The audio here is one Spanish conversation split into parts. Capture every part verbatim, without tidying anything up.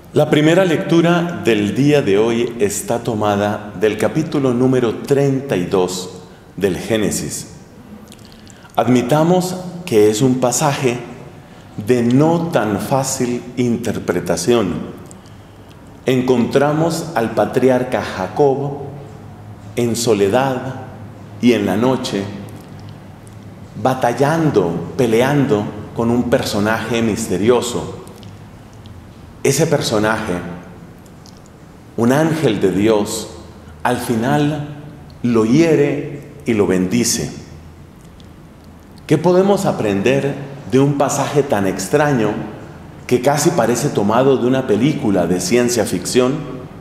La primera lectura del día de hoy está tomada del capítulo número treinta y dos del Génesis. Admitamos que es un pasaje de no tan fácil interpretación. Encontramos al patriarca Jacob en soledad y en la noche, batallando, peleando con un personaje misterioso. Ese personaje, un ángel de Dios, al final lo hiere y lo bendice. ¿Qué podemos aprender de un pasaje tan extraño que casi parece tomado de una película de ciencia ficción?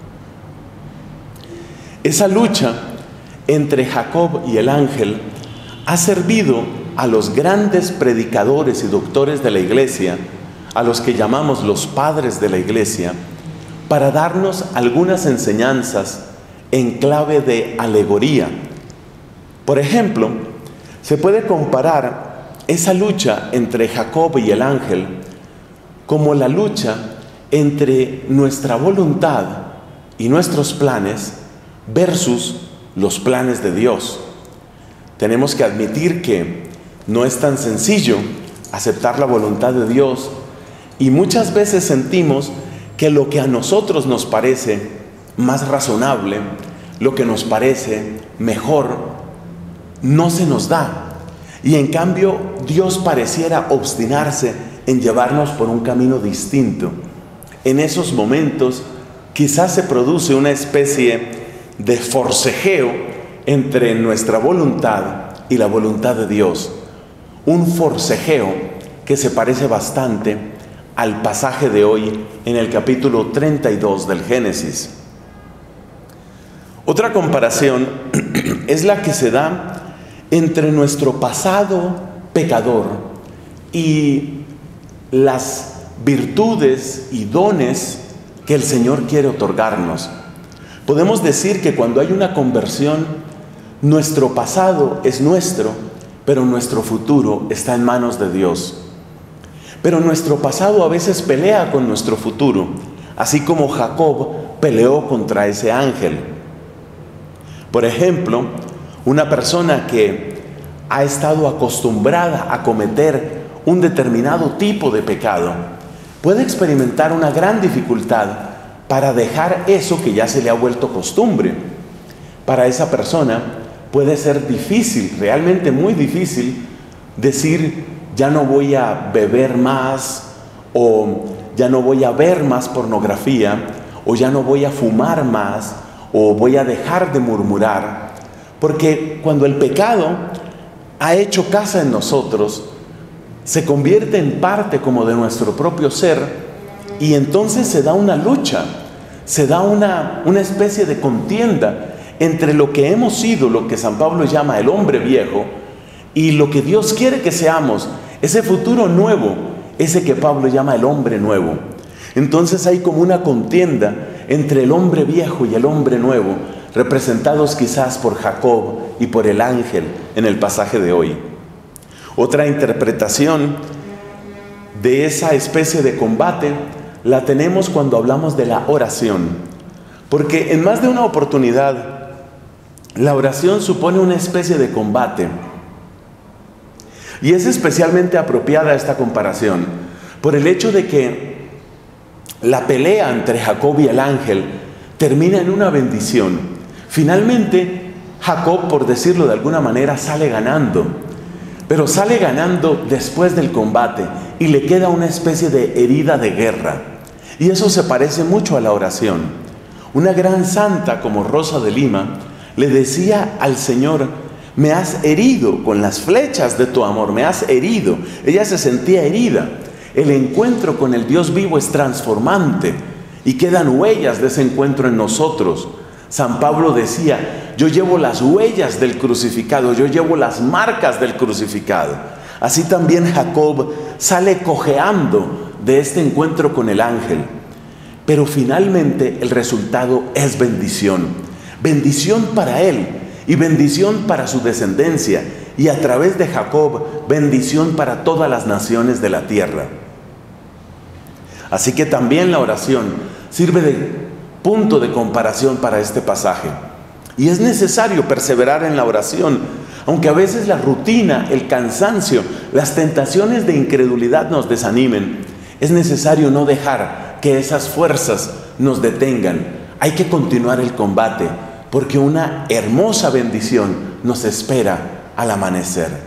Esa lucha entre Jacob y el ángel ha servido a los grandes predicadores y doctores de la iglesia, a los que llamamos los padres de la iglesia, para darnos algunas enseñanzas en clave de alegoría. Por ejemplo, se puede comparar esa lucha entre Jacob y el ángel como la lucha entre nuestra voluntad y nuestros planes versus los planes de Dios. Tenemos que admitir que no es tan sencillo aceptar la voluntad de Dios, y muchas veces sentimos que lo que a nosotros nos parece más razonable, lo que nos parece mejor, no se nos da. Y en cambio, Dios pareciera obstinarse en llevarnos por un camino distinto. En esos momentos, quizás se produce una especie de forcejeo entre nuestra voluntad y la voluntad de Dios. Un forcejeo que se parece bastante al pasaje de hoy en el capítulo treinta y dos del Génesis. Otra comparación es la que se da entre nuestro pasado pecador y las virtudes y dones que el Señor quiere otorgarnos. Podemos decir que cuando hay una conversión, nuestro pasado es nuestro, pero nuestro futuro está en manos de Dios. Pero nuestro pasado a veces pelea con nuestro futuro, así como Jacob peleó contra ese ángel. Por ejemplo, una persona que ha estado acostumbrada a cometer un determinado tipo de pecado puede experimentar una gran dificultad para dejar eso que ya se le ha vuelto costumbre. Para esa persona puede ser difícil, realmente muy difícil, decir: ya no voy a beber más, o ya no voy a ver más pornografía, o ya no voy a fumar más, o voy a dejar de murmurar. Porque cuando el pecado ha hecho casa en nosotros, se convierte en parte como de nuestro propio ser, y entonces se da una lucha, se da una, una especie de contienda entre lo que hemos sido, lo que San Pablo llama el hombre viejo, y lo que Dios quiere que seamos, ese futuro nuevo, ese que Pablo llama el hombre nuevo. Entonces hay como una contienda entre el hombre viejo y el hombre nuevo, representados quizás por Jacob y por el ángel en el pasaje de hoy. Otra interpretación de esa especie de combate la tenemos cuando hablamos de la oración, porque en más de una oportunidad la oración supone una especie de combate. Y es especialmente apropiada esta comparación por el hecho de que la pelea entre Jacob y el ángel termina en una bendición. Finalmente, Jacob, por decirlo de alguna manera, sale ganando, pero sale ganando después del combate y le queda una especie de herida de guerra. Y eso se parece mucho a la oración. Una gran santa como Rosa de Lima le decía al Señor: me has herido con las flechas de tu amor, me has herido. Ella se sentía herida. El encuentro con el Dios vivo es transformante y quedan huellas de ese encuentro en nosotros. San Pablo decía: yo llevo las huellas del crucificado, yo llevo las marcas del crucificado. Así también Jacob sale cojeando de este encuentro con el ángel. Pero finalmente el resultado es bendición. Bendición para él y bendición para su descendencia, y a través de Jacob, bendición para todas las naciones de la tierra. Así que también la oración sirve de punto de comparación para este pasaje. Y es necesario perseverar en la oración, aunque a veces la rutina, el cansancio, las tentaciones de incredulidad nos desanimen. Es necesario no dejar que esas fuerzas nos detengan. Hay que continuar el combate, porque una hermosa bendición nos espera al amanecer.